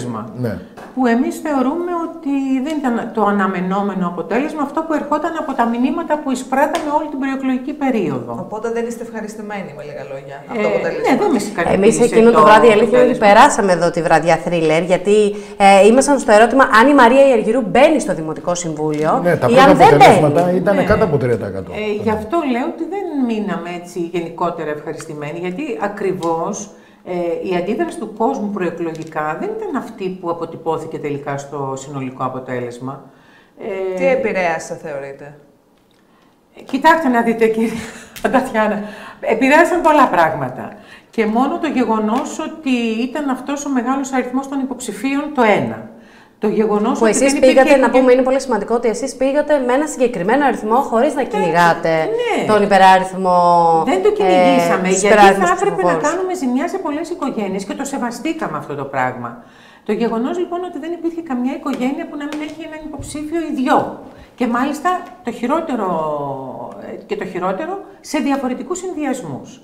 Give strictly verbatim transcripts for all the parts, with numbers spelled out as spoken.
αποτέλεσμα. Ναι. Που εμείς θεωρούμε ότι δεν ήταν το αναμενόμενο αποτέλεσμα, αυτό που ερχόταν από τα μηνύματα που εισπράταμε όλη την προεκλογική περίοδο. Οπότε δεν είστε ευχαριστημένοι, με λίγα λόγια, από Ε, το αποτέλεσμα. ναι, δεν με ικανοποίησε. Εμείς εκείνο το, το βράδυ, η αλήθεια είναι ότι περάσαμε εδώ τη βραδιά θρίλερ, γιατί ε, ήμασταν στο ερώτημα αν η Μαρία Ιαργυρού μπαίνει στο Δημοτικό Συμβούλιο Ναι, τα ή πρώτα αν δεν αποτελέσματα μπαίνει. ήταν Ναι. κάτω από τρία τοις εκατό. Ε, γι' αυτό λέω ότι δεν μείναμε έτσι γενικότερα ευχαριστημένοι, γιατί ακριβώς ε, η αντίδραση του κόσμου προεκλογικά δεν ήταν αυτή που αποτυπώθηκε τελικά στο συνολικό αποτέλεσμα. Ε, Τι επηρέασε, θεωρείτε? Κοιτάξτε να δείτε, κύριε Τατιάνα, επηρέασαν πολλά πράγματα. Και μόνο το γεγονός ότι ήταν αυτός ο μεγάλος αριθμός των υποψηφίων το ένα. Το γεγονός Που ότι εσείς δεν πήγατε, υπήρχε... να πούμε, είναι πολύ σημαντικό ότι εσείς πήγατε με ένα συγκεκριμένο αριθμό χωρίς να κυνηγάτε ναι. τον υπεράριθμο. Δεν το κυνηγήσαμε, ε, γιατί θα έπρεπε να κάνουμε ζημιά σε πολλές οικογένειες και το σεβαστήκαμε αυτό το πράγμα. Το γεγονός λοιπόν ότι δεν υπήρχε καμιά οικογένεια που να μην έχει έναν υποψήφιο ή δυο. Και μάλιστα το χειρότερο, και το χειρότερο σε διαφορετικούς συνδυασμούς.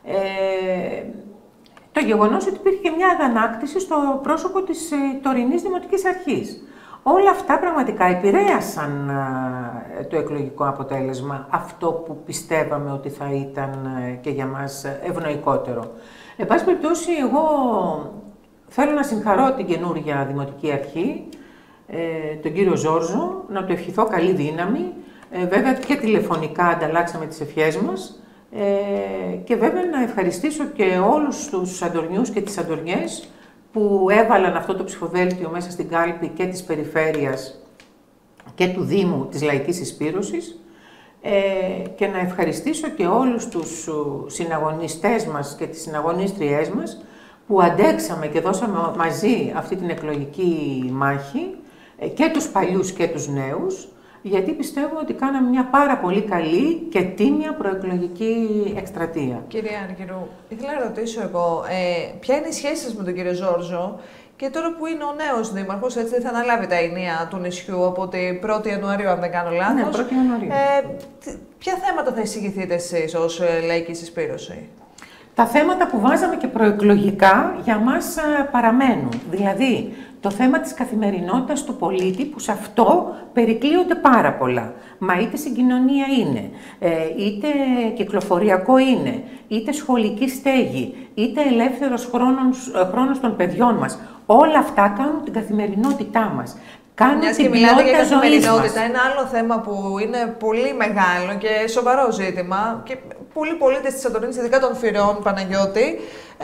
Ε, το γεγονός ότι υπήρχε μια αγανάκτηση στο πρόσωπο της ε, τωρινής Δημοτικής Αρχής. Όλα αυτά πραγματικά επηρέασαν ε, το εκλογικό αποτέλεσμα, αυτό που πιστεύαμε ότι θα ήταν ε, και για μας ευνοϊκότερο. Εν πάση περιπτώσει, εγώ θέλω να συγχαρώ την καινούργια Δημοτική Αρχή, ε, τον κύριο Ζόρζο, να του ευχηθώ καλή δύναμη. Ε, βέβαια και τηλεφωνικά ανταλλάξαμε τις ευχές μας. Ε, και βέβαια να ευχαριστήσω και όλους τους Αντορνιούς και τις Αντορνιές που έβαλαν αυτό το ψηφοδέλτιο μέσα στην κάλπη και της περιφέρειας και του Δήμου της Λαϊκής Εισπύρωσης, ε, και να ευχαριστήσω και όλους τους συναγωνιστές μας και τις συναγωνίστριές μας που αντέξαμε και δώσαμε μαζί αυτή την εκλογική μάχη, ε, και τους παλιούς και τους νέους, γιατί πιστεύω ότι κάναμε μια πάρα πολύ καλή και τίμια προεκλογική εκστρατεία. Κυρία Αργυρού, ήθελα να ρωτήσω εγώ, ε, ποια είναι η σχέση σας με τον κύριο Ζόρζο και τώρα που είναι ο νέος δήμαρχος, έτσι θα αναλάβει τα ενία του νησιού από την πρώτη Ιανουαρίου, αν δεν κάνω λάθος. Ναι, πρώτη Ιανουαρίου. Ε, ποια θέματα θα εισηγηθείτε εσείς ως Λαϊκή Εισπύρωση? Τα θέματα που βάζαμε και προεκλογικά για μας α, παραμένουν. Δηλαδή, το θέμα της καθημερινότητας του πολίτη, που σε αυτό περικλείονται πάρα πολλά. Μα είτε συγκοινωνία είναι, ε, είτε κυκλοφοριακό είναι, είτε σχολική στέγη, είτε ελεύθερος χρόνος, χρόνος των παιδιών μας. Όλα αυτά κάνουν την καθημερινότητά μας. Κάνουν Μιας την και μιλάτε για ποιότητα ζωής μας. καθημερινότητα, ένα άλλο θέμα που είναι πολύ μεγάλο και σοβαρό ζήτημα και πολλοί πολίτες της Σαντορίνης, ειδικά των Φυρών, Παναγιώτη,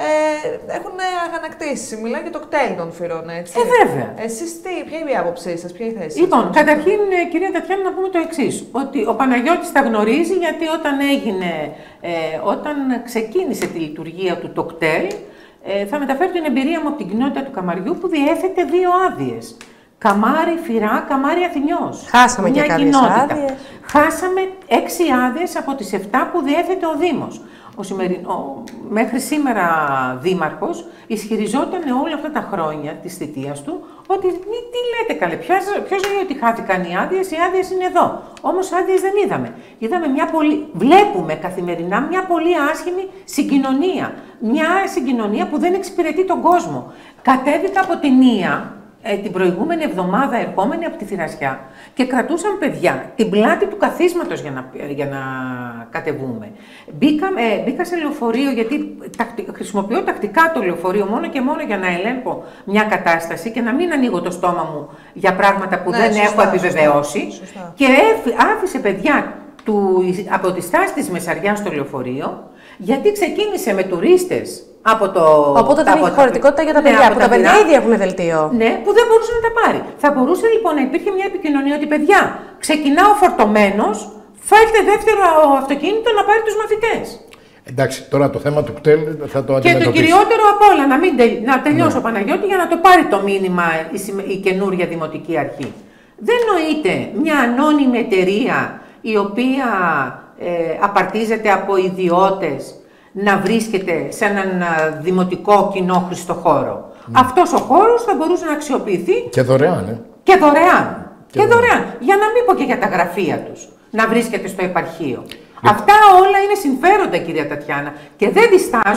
ε, έχουν αγανακτήσει. Μιλάει για το κτέλ των Φυρών, έτσι. Ε, βέβαια. Εσείς τι, ποια είναι η άποψή σας, ποια είναι η θέση σας? Λοιπόν, καταρχήν, κυρία Τατιάνα, να πούμε το εξής, ότι ο Παναγιώτης τα γνωρίζει, γιατί όταν έγινε, ε, όταν ξεκίνησε τη λειτουργία του το κτέλ, ε, θα μεταφέρω την εμπειρία μου από την κοινότητα του Καμαριού, που διέθετε δύο άδειες. Καμάρι, Φυρά, Καμάρι, Αθηνιός. Χάσαμε μια και κάποιες κοινότητα. άδειες. Χάσαμε έξι άδειες από τις επτά που διέθετε ο Δήμος. Ο σημεριν... ο... Μέχρι σήμερα δήμαρχος ισχυριζόταν όλα αυτά τα χρόνια της θητείας του ότι τι λέτε καλέ, ποιος, ποιος λέει ότι χάθηκαν οι άδειες, οι άδειες είναι εδώ. Όμως άδειες δεν είδαμε. Είδαμε μια πολύ... Βλέπουμε καθημερινά μια πολύ άσχημη συγκοινωνία. Μια συγκοινωνία που δεν εξυπηρετεί τον κόσμο. Κατέβηκα από την Ία Ε, την προηγούμενη εβδομάδα ερχόμενη από τη Θηρασιά και κρατούσαν παιδιά την πλάτη του καθίσματος για να, για να κατεβούμε. Μπήκα, ε, μπήκα σε λεωφορείο, γιατί τακτι, χρησιμοποιώ τακτικά το λεωφορείο μόνο και μόνο για να ελέγχω μια κατάσταση και να μην ανοίγω το στόμα μου για πράγματα που ναι, δεν σωστά, έχω επιβεβαιώσει. σωστά, σωστά. Και άφησε παιδιά του, από τη στάση της Μεσαριάς στο λεωφορείο, γιατί ξεκίνησε με τουρίστες. Από το, Οπότε δεν έχει χωρητικότητα για τα ναι, παιδιά, που τα, τα παιδιά ήδη έχουν δελτίο. Ναι, που δεν μπορούσε να τα πάρει. Θα μπορούσε λοιπόν να υπήρχε μια επικοινωνία ότι παιδιά, ξεκινάω φορτωμένος, φέρτε δεύτερο αυτοκίνητο να πάρει τους μαθητές. Εντάξει, τώρα το θέμα του κτέλ θα το αντιμετωπίσει. Και το κυριότερο απ' όλα, να, μην τελ, να τελειώσω, ναι. Παναγιώτη, για να το πάρει το μήνυμα η, η καινούργια Δημοτική Αρχή. Δεν νοείται μια ανώνυμη εταιρεία η οποία ε, απαρτίζεται από ιδιώτες να βρίσκεται σε έναν δημοτικό κοινόχρηστο χώρο. Mm. Αυτός ο χώρος θα μπορούσε να αξιοποιηθεί και δωρεάν. Ε. Και δωρεάν. Και, και δωρεάν. δωρεάν. Για να μην πω και για τα γραφεία τους. Να βρίσκεται στο επαρχείο. Yeah. Αυτά όλα είναι συμφέροντα, κυρία Τατιάνα. Και δεν διστάζω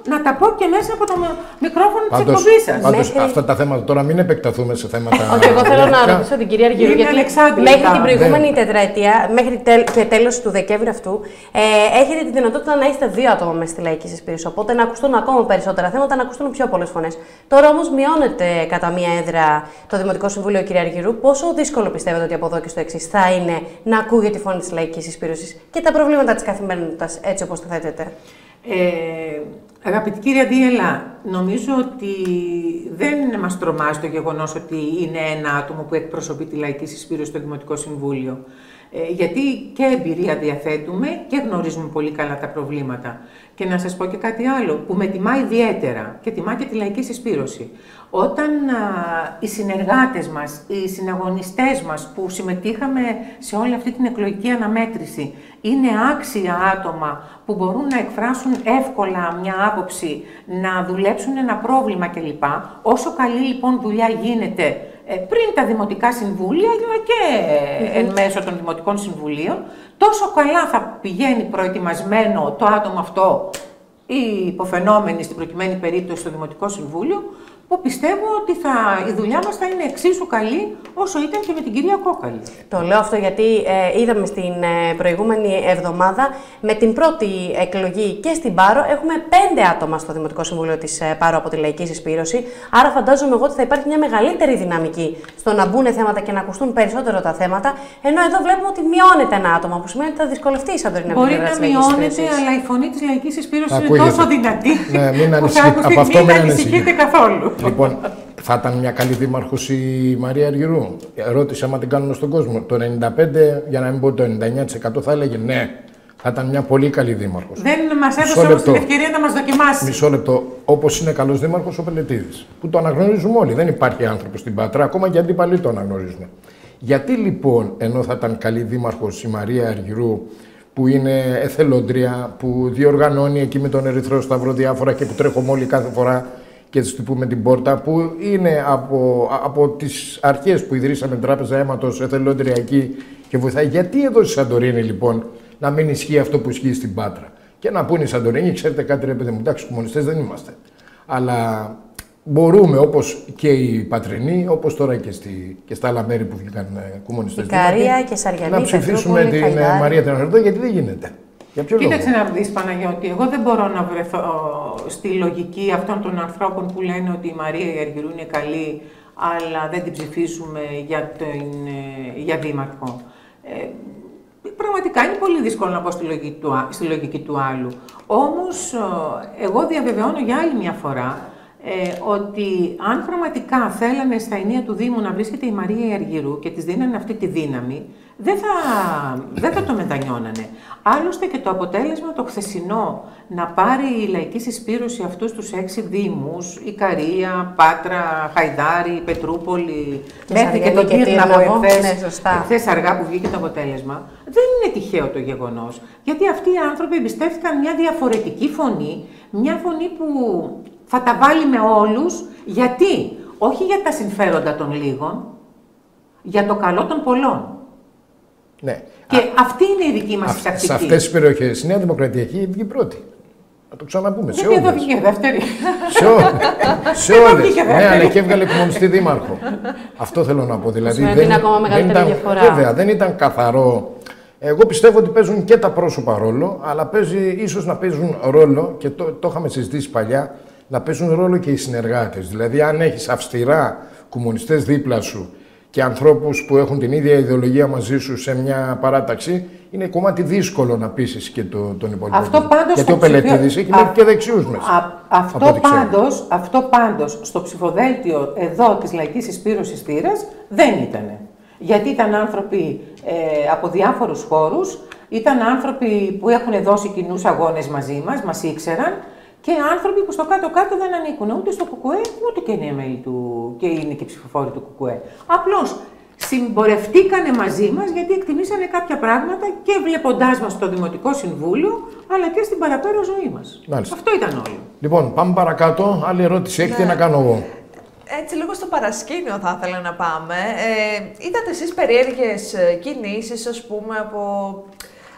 να τα πω και μέσα από το μικρόφωνο της Πάντως, εκπομπής σας. πάντως Μέχρι... αυτά τα θέματα τώρα μην επεκταθούμε σε θέματα. Όχι, εγώ θέλω να ρωτήσω την κυρία Αργυρού, γιατί μέχρι την προηγούμενη ναι. τετραετία, μέχρι τέλ, και τέλος του Δεκέμβρη αυτού, ε, έχετε τη δυνατότητα να είστε δύο άτομα μέσα στη λαϊκή συσπήρωση. Οπότε να ακουστούν ακόμα περισσότερα θέματα, να ακουστούν πιο πολλές φωνές. Τώρα όμως μειώνεται κατά μία έδρα το Δημοτικό Συμβούλιο, κυρία Αργυρού. Πόσο δύσκολο πιστεύετε ότι από εδώ και στο εξής θα είναι να ακούγεται τη φωνή της λαϊκής συσπήρωσης και τα προβλήματα της καθημερινότητας, έτσι όπως το θέτετε? Ε, αγαπητή κυρία Δίελα, νομίζω ότι δεν μας τρομάζει το γεγονός ότι είναι ένα άτομο που εκπροσωπεί τη λαϊκή συσπήρωση στο Δημοτικό Συμβούλιο. Ε, γιατί και εμπειρία διαθέτουμε και γνωρίζουμε πολύ καλά τα προβλήματα. Και να σας πω και κάτι άλλο που με τιμά ιδιαίτερα και τιμά και τη λαϊκή συσπήρωση. Όταν α, οι συνεργάτες μας, οι συναγωνιστές μας που συμμετείχαμε σε όλη αυτή την εκλογική αναμέτρηση είναι άξια άτομα που μπορούν να εκφράσουν εύκολα μια άποψη, να δουλέψουν ένα πρόβλημα κλπ. Όσο καλή λοιπόν δουλειά γίνεται ε, πριν τα Δημοτικά Συμβούλια αλλά και ε, εν μέσω των Δημοτικών Συμβουλίων, τόσο καλά θα πηγαίνει προετοιμασμένο το άτομο αυτό ή υποφαινόμενοι στην προκειμένη περίπτωση στο Δημοτικό Συμβούλιο, που πιστεύω ότι θα, η δουλειά μας θα είναι εξίσου καλή όσο ήταν και με την κυρία Κόκαλη. Το λέω αυτό γιατί ε, είδαμε στην ε, προηγούμενη εβδομάδα με την πρώτη εκλογή και στην Πάρο έχουμε πέντε άτομα στο Δημοτικό Συμβούλιο της ε, Πάρο από τη λαϊκή συσπήρωση. Άρα φαντάζομαι εγώ ότι θα υπάρχει μια μεγαλύτερη δυναμική στο να μπουν θέματα και να ακουστούν περισσότερο τα θέματα. Ενώ εδώ βλέπουμε ότι μειώνεται ένα άτομο, που σημαίνει ότι θα δυσκολευτεί η Σαντορίνη. Μπορεί να μειώνεται, αλλά η φωνή της λαϊκής συσπήρωσης είναι τόσο δυνατή ναι, μην ανησυχείτε καθόλου. Λοιπόν, θα ήταν μια καλή δήμαρχος η Μαρία Αργυρού? Ρώτησε άμα την κάνουμε στον κόσμο. Το ενενήντα πέντε, για να μην πω το ενενήντα εννιά τοις εκατό θα έλεγε ναι, θα ήταν μια πολύ καλή δήμαρχος. Δεν μας έδωσε όμως την ευκαιρία να μας δοκιμάσει. Μισό λεπτό. Όπως είναι καλός δήμαρχος ο Πελετίδης, που το αναγνωρίζουμε όλοι. Δεν υπάρχει άνθρωπος στην Πάτρα, ακόμα και αντίπαλοι το αναγνωρίζουν. Γιατί λοιπόν, ενώ θα ήταν καλή δήμαρχος η Μαρία Αργυρού, που είναι εθελόντρια, που διοργανώνει εκεί με τον Ερυθρό Σταυρό διάφορα και που τρέχουμε όλοι κάθε φορά και της τυπούμε την πόρτα, που είναι από, από τις αρχές που ιδρύσαμε την Τράπεζα Αίματος εθελόντρια εκεί και βοηθάει. Γιατί εδώ στη Σαντορίνη λοιπόν να μην ισχύει αυτό που ισχύει στην Πάτρα? Και να πούνε οι Σαντορίνοι, ξέρετε κάτι ρε παιδί μου, εντάξει, κομμουνιστές δεν είμαστε. Αλλά μπορούμε, όπως και οι Πατρινοί, όπως τώρα και, στη, και στα άλλα μέρη που βγήκαν κομμουνιστές, Ικαρία και Σαριανή, να ψηφίσουμε την Χαϊδάρη. Μαρία την Αργυρού, γιατί δεν γίνεται. Για ποιο Κοίταξε λόγο? να δεις, Παναγιώτη, εγώ δεν μπορώ να βρεθώ στη λογική αυτών των ανθρώπων που λένε ότι η Μαρία η Αργυρού είναι καλή, αλλά δεν την ψηφίσουμε για, την, για δήμαρχο. Ε, πραγματικά είναι πολύ δύσκολο να πω στη λογική του, στη λογική του άλλου. Όμως, εγώ διαβεβαιώνω για άλλη μια φορά ε, ότι αν πραγματικά θέλανε στα ενία του Δήμου να βρίσκεται η Μαρία η Αργυρού και της δίνανε αυτή τη δύναμη, δεν θα, δεν θα το μετανιώνανε. Άλλωστε και το αποτέλεσμα το χθεσινό να πάρει η λαϊκή συσπήρωση αυτούς τους έξι δήμους, Ικαρία, Πάτρα, Χαϊδάρη, Πετρούπολη, μέχρι και τον Τύρναβο εχθές αργά που βγήκε το αποτέλεσμα, δεν είναι τυχαίο το γεγονός. Γιατί αυτοί οι άνθρωποι εμπιστεύτηκαν μια διαφορετική φωνή, μια φωνή που θα τα βάλει με όλους. Γιατί? Όχι για τα συμφέροντα των λίγων, για το καλό των πολλών. Ναι. Και Α, αυτή είναι η δική μας τακτική. Σε αυτές τις περιοχές η Νέα Δημοκρατία έχει βγει πρώτη. Να το ξαναπούμε. Γιατί εδώ βγήκε δεύτερη. Σε, ό, σε όλες. Ναι, αλλά και έβγαλε κομμουνιστή δήμαρχο. Αυτό θέλω να πω. Δηλαδή, δεν, δεν, ακόμα δεν ήταν, διαφορά. Βέβαια, δεν ήταν καθαρό. Εγώ πιστεύω ότι παίζουν και τα πρόσωπα ρόλο, αλλά παίζει, ίσως να παίζουν ρόλο, και το, το είχαμε συζητήσει παλιά, να παίζουν ρόλο και οι συνεργάτες. Δηλαδή, αν έχεις αυστηρά κομμουνιστές δίπλα σου και ανθρώπους που έχουν την ίδια ιδεολογία μαζί σου σε μια παράταξη, είναι κομμάτι δύσκολο να πείσεις και το, τον υπόλοιπο. Αυτό πάντως γιατί ο Πελετίδης έχει μέχρι και δεξιούς μέσα. Α, αυτό, πάντως, αυτό πάντως στο ψηφοδέλτιο εδώ της λαϊκής συσπήρωσης Θήρας δεν ήτανε. Γιατί ήταν άνθρωποι ε, από διάφορους χώρους, ήταν άνθρωποι που έχουν δώσει κοινούς αγώνες μαζί μας, μας ήξεραν, και άνθρωποι που στο κάτω-κάτω δεν ανήκουν ούτε στο ΚΚΕ, ούτε και είναι μέλη του και είναι και ψηφοφόροι του ΚΚΕ. Απλώς συμπορευτήκανε μαζί μας γιατί εκτιμήσανε κάποια πράγματα και βλέποντάς μας στο Δημοτικό Συμβούλιο, αλλά και στην παραπέρα ζωή μας. Μάλιστα. Αυτό ήταν όλο. Λοιπόν, πάμε παρακάτω. Άλλη ερώτηση έχετε? Ναι. Να κάνω εγώ. Έτσι, λίγο στο παρασκήνιο θα ήθελα να πάμε. Ε, είδατε εσείς περίεργες κινήσεις, ας πούμε, από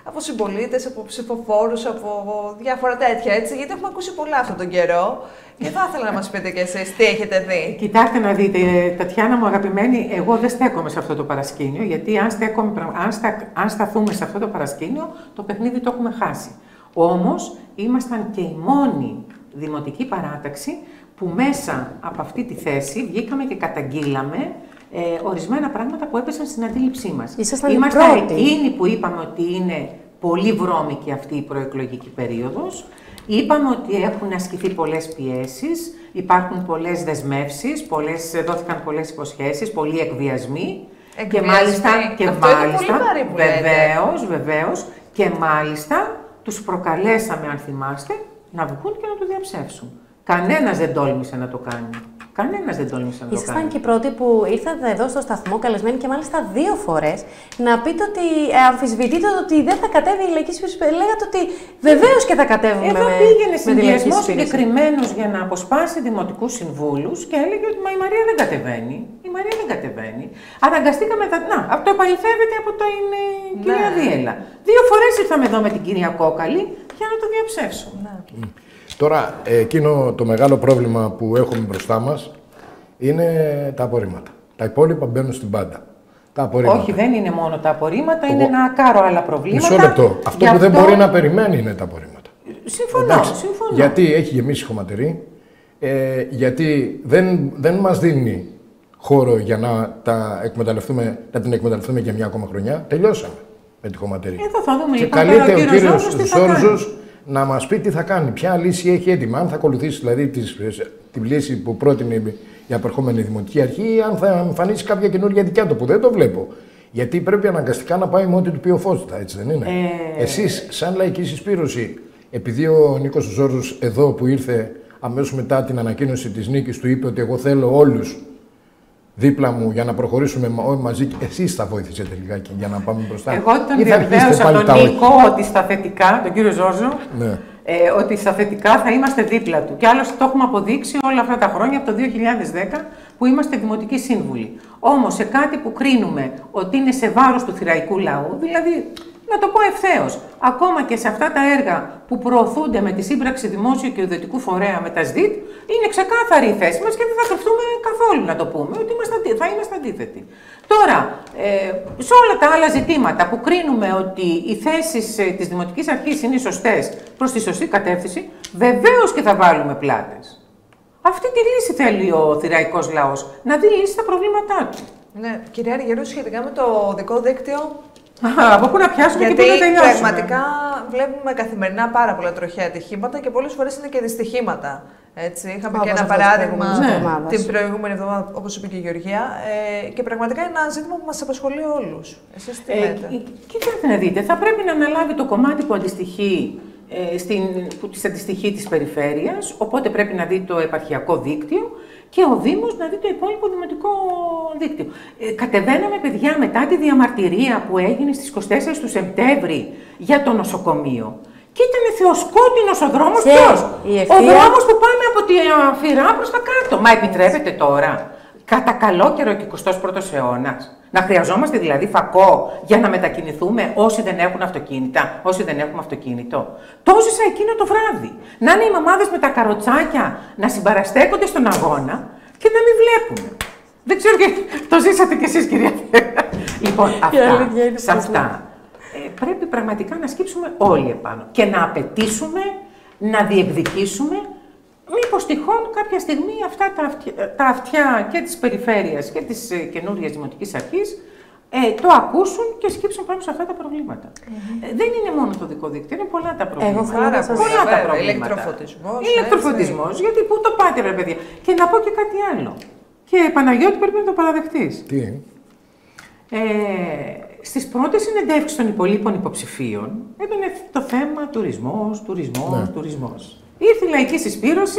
από συμπολίτες, από ψηφοφόρους, από διάφορα τέτοια, έτσι, γιατί έχουμε ακούσει πολλά αυτόν τον καιρό. Και θα ήθελα να μας πείτε κι εσείς τι έχετε δει. Κοιτάξτε να δείτε, Τατιάνα μου αγαπημένη, εγώ δεν στέκομαι σε αυτό το παρασκήνιο, γιατί αν, στέκομαι, αν, στα, αν σταθούμε σε αυτό το παρασκήνιο, το παιχνίδι το έχουμε χάσει. Όμως, ήμασταν και η μόνη δημοτική παράταξη που μέσα από αυτή τη θέση βγήκαμε και καταγγείλαμε ε, ορισμένα πράγματα που έπεσαν στην αντίληψή μας. Είμαστε εκείνοι που είπαμε ότι είναι πολύ βρώμικη αυτή η προεκλογική περίοδος. Είπαμε ότι έχουν ασκηθεί πολλές πιέσεις, υπάρχουν πολλές δεσμεύσεις, πολλές, δόθηκαν πολλές υποσχέσεις, πολλοί εκβιασμοί. Εκβιασμοί. Και μάλιστα, και αυτό μάλιστα είναι πολύ βαρύ, βεβαίως, βεβαίως, και μάλιστα τους προκαλέσαμε, αν θυμάστε, να βγουν και να το διαψεύσουν. Κανένας δεν τόλμησε να το κάνει. Κανένας δεν τόλμησε να το κάνει. Ήσασταν και οι πρώτοι που ήρθατε εδώ στο σταθμό, καλεσμένοι και μάλιστα δύο φορές, να πείτε ότι ε, αμφισβητείτε ότι δεν θα κατέβει η Λαϊκή Σύμπραξη. Λέγατε ότι βεβαίως και θα κατέβουμε. Εδώ με, πήγαινε συνδυασμό συγκεκριμένος για να αποσπάσει δημοτικούς συμβούλους και έλεγε ότι μα η Μαρία δεν κατεβαίνει. Η Μαρία δεν κατεβαίνει. Αναγκαστήκαμε. Τα... Να, αυτό επαληθεύεται από την ε, κυρία ναι. Δίελα. Δύο φορές ήρθαμε εδώ με την κυρία Κόκαλη για να το διαψεύσουμε. Ναι. Mm. Τώρα, εκείνο το μεγάλο πρόβλημα που έχουμε μπροστά μας είναι τα απορρίμματα. Τα υπόλοιπα μπαίνουν στην πάντα. Τα Όχι, δεν είναι μόνο τα απορρίμματα, Εγώ... είναι ένα κάρο άλλα προβλήματα. Μισό λεπτό. Αυτό που αυτό... δεν μπορεί να περιμένει είναι τα απορρίμματα. Συμφωνώ, Εντάξει, συμφωνώ. Γιατί έχει γεμίσει χωματερή, ε, γιατί δεν, δεν μας δίνει χώρο για να, τα εκμεταλλευτούμε, να την εκμεταλλευτούμε για μια ακόμα χρονιά. Τελειώσαμε με τη χωματερή. Εδώ θα δούμε και λοιπόν καλείται ο κύριος Ζόρζος να μας πει τι θα κάνει, ποια λύση έχει έτοιμα, αν θα ακολουθήσει δηλαδή τις, την λύση που πρότεινε η απερχόμενη Δημοτική Αρχή ή αν θα εμφανίσει κάποια καινούργια δικιά του, που δεν το βλέπω. Γιατί πρέπει αναγκαστικά να πάει με ό,τι του πει ο Φώστα, έτσι δεν είναι. Ε... Εσείς, σαν Λαϊκή Συσπήρωση, επειδή ο Νίκος Ζόρζος εδώ που ήρθε αμέσως μετά την ανακοίνωση της νίκης του είπε ότι εγώ θέλω όλους δίπλα μου για να προχωρήσουμε μαζί και εσείς θα βοηθήσετε λιγάκι για να πάμε μπροστά. Εγώ τον διαβεβαίωσα τον Νίκο ότι στα θετικά, τον κύριο Ζόρζο, ναι. ε, ότι στα θετικά θα είμαστε δίπλα του. Και άλλωστε το έχουμε αποδείξει όλα αυτά τα χρόνια από το δύο χιλιάδες δέκα που είμαστε δημοτικοί σύμβουλοι. Όμως σε κάτι που κρίνουμε ότι είναι σε βάρος του θηραϊκού λαού, δηλαδή να το πω ευθέως, ακόμα και σε αυτά τα έργα που προωθούνται με τη σύμπραξη δημόσιου και ιδιωτικού φορέα με τα ΣΔΙΤ, είναι ξεκάθαρη η θέση μας και δεν θα κρυφτούμε καθόλου να το πούμε, ότι είμαστε, θα είμαστε αντίθετοι. Τώρα, ε, σε όλα τα άλλα ζητήματα που κρίνουμε ότι οι θέσεις ε, της Δημοτικής Αρχής είναι σωστές προς τη σωστή κατεύθυνση, βεβαίως και θα βάλουμε πλάτες. Αυτή τη λύση θέλει ο θηραϊκός λαός, να δει λύση στα προβλήματά του. Ναι, κυρία Αργυρού, σχετικά με το οδικό δίκτυο. Από πού να πιάσουμε γιατί και πού να τελειώσουμε. Πραγματικά βλέπουμε καθημερινά πάρα πολλά τροχαία ατυχήματα και πολλές φορές είναι και δυστυχήματα. Έτσι. Είχαμε όπως και ένα παράδειγμα ναι. την προηγούμενη εβδομάδα, όπως είπε και η Γεωργία, ε, και πραγματικά είναι ένα ζήτημα που μας απασχολεί όλους. Εσείς τι ε, λέτε. Κοιτάξτε να δείτε, θα πρέπει να αναλάβει το κομμάτι που αντιστοιχεί ε, στην, που της αντιστοιχεί της περιφέρειας, οπότε πρέπει να δει το επαρχιακό δίκτυο και ο Δήμος να δει το υπόλοιπο δημοτικό δίκτυο. Ε, κατεβαίναμε, παιδιά, μετά τη διαμαρτυρία που έγινε στις είκοσι τέσσερις του Σεπτέμβρη για το νοσοκομείο. Και ήταν θεοσκότεινος ο δρόμος. Ποιος? Ο δρόμος που πάμε από τη Φυρά προς τα κάτω. Μα επιτρέπεται τώρα, κατά καλό καιρό και εικοστός πρώτος αιώνας, να χρειαζόμαστε δηλαδή φακό για να μετακινηθούμε όσοι δεν έχουν αυτοκίνητα, όσοι δεν έχουμε αυτοκίνητο. Το ζήσα εκείνο το βράδυ. Να είναι οι μαμάδες με τα καροτσάκια να συμπαραστέκονται στον αγώνα και να μην βλέπουν. Δεν ξέρω και το ζήσατε κι εσείς, κυρία Φέρα. Λοιπόν, αυτά, σε αυτά ε, πρέπει πραγματικά να σκύψουμε όλοι επάνω και να απαιτήσουμε, να διεκδικήσουμε. Μήπως τυχόν κάποια στιγμή αυτά τα αυτιά, τα αυτιά και της περιφέρειας και της ε, καινούριας Δημοτικής Αρχής ε, το ακούσουν και σκύψουν πάνω σε αυτά τα προβλήματα. Mm-hmm. ε, δεν είναι μόνο το δικό δίκτυο, είναι πολλά τα προβλήματα. Εγώ πάρα πολλά τα προβλήματα. Ηλεκτροφωτισμός. Ηλεκτροφωτισμός, γιατί πού το πάτε ρε παιδιά. Και να πω και κάτι άλλο. Και Παναγιώτη πρέπει να το παραδεχτείς. Τι. Ε, στις πρώτες συνεντεύξεις των υπολείπων υποψηφίων έμπαινε το θέμα τουρισμός, τουρισμός, ναι. τουρισμός. Ήρθε η Λαϊκή Συσπήρωση,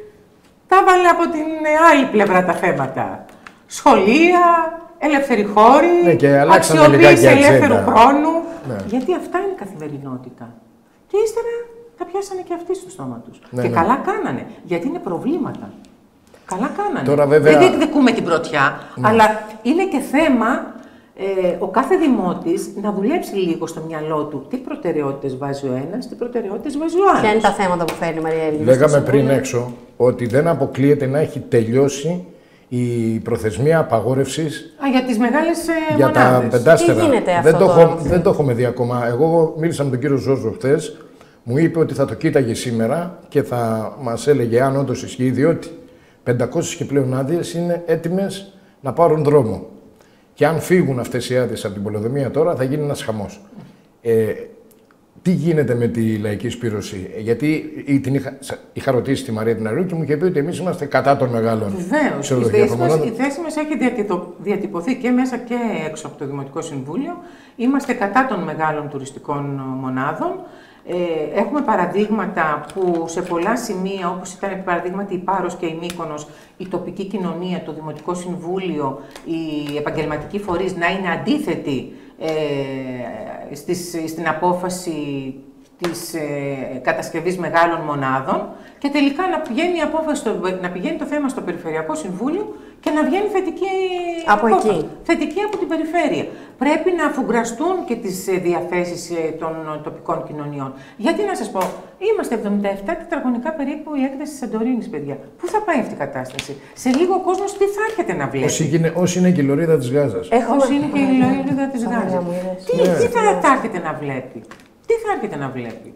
τα βάλε από την άλλη πλευρά τα θέματα. Σχολεία, ελεύθεροι χώροι, ναι, αξιοποίηση ελεύθερου χρόνου. Ναι. Γιατί αυτά είναι η καθημερινότητα. Και ύστερα τα πιάσανε και αυτοί στο στόμα τους. Ναι, και ναι. καλά κάνανε, γιατί είναι προβλήματα. Καλά κάνανε. Τώρα, βέβαια... Δεν διεκδικούμε την πρωτιά, ναι. αλλά είναι και θέμα ε, ο κάθε δημότης να δουλέψει λίγο στο μυαλό του τι προτεραιότητες βάζει ο ένας, τι προτεραιότητες βάζει ο άλλος. Ποια είναι τα θέματα που φέρνει η Μαρία Αργυρού? Λέγαμε πριν έξω ότι δεν αποκλείεται να έχει τελειώσει η προθεσμία απαγόρευσης για τις μεγάλες ε, για μονάδες. τα πεντάστερα. Τι γίνεται δεν, αυτό το τώρα, έχω, δεν το έχουμε δει ακόμα. Εγώ μίλησα με τον κύριο Ζόρζο χθες, μου είπε ότι θα το κοίταγε σήμερα και θα μας έλεγε αν όντως ισχύει, διότι πεντακόσιες και πλέον άδειες είναι έτοιμες να πάρουν δρόμο. Και αν φύγουν αυτές οι άδειες από την πολεοδομία τώρα, θα γίνει ένας χαμός. Ε, τι γίνεται με τη λαϊκή σπήρωση? Γιατί την είχα, είχα ρωτήσει τη Μαρία την Αργυρού και μου είχε πει ότι εμείς είμαστε κατά των μεγάλων. Βεβαίως. Η θέση μας, η θέση μας έχει διατυπωθεί και μέσα και έξω από το Δημοτικό Συμβούλιο. Είμαστε κατά των μεγάλων τουριστικών μονάδων. Ε, έχουμε παραδείγματα που σε πολλά σημεία, όπως ήταν παραδείγματι η Πάρος και η Μύκονος, η τοπική κοινωνία, το Δημοτικό Συμβούλιο, οι επαγγελματικοί φορείς να είναι αντίθετοι ε, στις, στην απόφαση της ε, κατασκευής μεγάλων μονάδων και τελικά να πηγαίνει, η απόφαση στο, να πηγαίνει το θέμα στο Περιφερειακό Συμβούλιο και να βγαίνει θετική από, εκεί. θετική από την περιφέρεια. Πρέπει να αφουγκραστούν και τις διαθέσεις των τοπικών κοινωνιών. Γιατί να σας πω, είμαστε εβδομήντα επτά τετραγωνικά περίπου η έκταση της Σαντορίνης, παιδιά. Πού θα πάει αυτή η κατάσταση? Σε λίγο ο κόσμος τι θα έρχεται να βλέπει? Όσοι είναι, όσοι είναι και η λωρίδα της Γάζας. Όσοι είναι και η λωρίδα της Γάζας. Τι, ναι. τι θα, θα έρχεται να βλέπει? Τι θα έρχεται να βλέπει?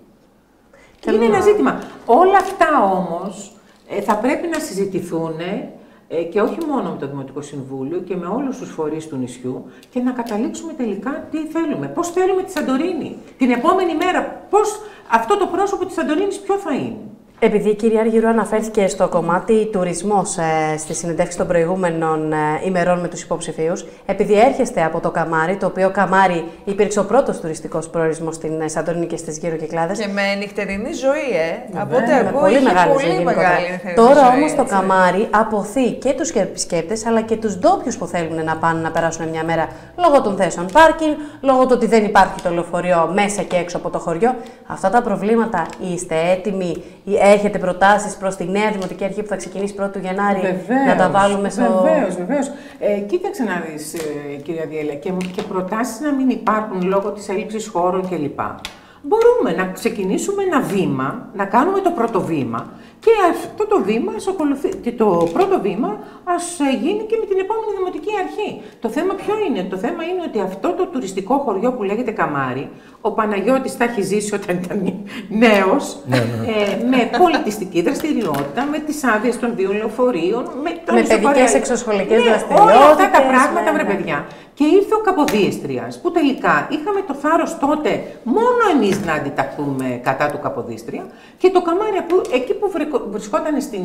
Και είναι ένα ζήτημα. Όλα αυτά όμως ε, θα πρέπει να συζητηθούν ε, και όχι μόνο με το Δημοτικό Συμβούλιο και με όλους τους φορείς του νησιού και να καταλήξουμε τελικά τι θέλουμε. Πώς θέλουμε τη Σαντορίνη. Την επόμενη μέρα πώς αυτό το πρόσωπο της Σαντορίνης ποιο θα είναι? Επειδή η κυρία Αργυρού αναφέρθηκε στο κομμάτι τουρισμός ε, στη συνεντεύξη των προηγούμενων ε, ημερών με τους υποψηφίους, επειδή έρχεστε από το Καμάρι, το οποίο Καμάρι υπήρξε ο πρώτος τουριστικός προορισμός στην Σαντορίνη και στις γύρω Κυκλάδες. Και με νυχτερινή ζωή, ε. Ναι, από ό,τι ακούω, πολύ είχε μεγάλη πολύ ζωή μεγάλη γενικότερα. Τώρα ζωή, όμως το έτσι. Καμάρι αποθεί και τους επισκέπτες αλλά και τους ντόπιους που θέλουν να πάνε να περάσουν μια μέρα λόγω των θέσεων πάρκινγκ, λόγω του ότι δεν υπάρχει το λεωφορείο μέσα και έξω από το χωριό. Αυτά τα προβλήματα είστε έτοιμοι? Έχετε προτάσεις προς τη νέα Δημοτική Αρχή που θα ξεκινήσει πρώτου Γενάρη βεβαίως, να τα βάλουμε στο... Βεβαίως, βεβαίως. Ε, κοίταξε να δεις, ε, κυρία Διέλα, και, και προτάσεις να μην υπάρχουν λόγω της έλλειψης χώρων κλπ. Μπορούμε να ξεκινήσουμε ένα βήμα, να κάνουμε το πρώτο βήμα και αυτό το βήμα, και το πρώτο βήμα ας γίνει και με την επόμενη Δημοτική Αρχή. Το θέμα ποιο είναι? Το θέμα είναι ότι αυτό το τουριστικό χωριό που λέγεται Καμάρι, ο Παναγιώτης τα έχει ζήσει όταν ήταν νέος, ναι, ναι. Ε, με πολιτιστική δραστηριότητα, με τις άδειες των δύο λεωφορείων, με, με παιδικές εξωσχολικές ναι, δραστηριότητες. Όλα αυτά τα πράγματα, ναι, βρε ναι. παιδιά. Και ήρθε ο Καποδίστριας, που τελικά είχαμε το θάρρος τότε μόνο εμείς να αντιταχθούμε κατά του Καποδίστρια και το Καμάρι που, εκεί που βρισκόταν στην,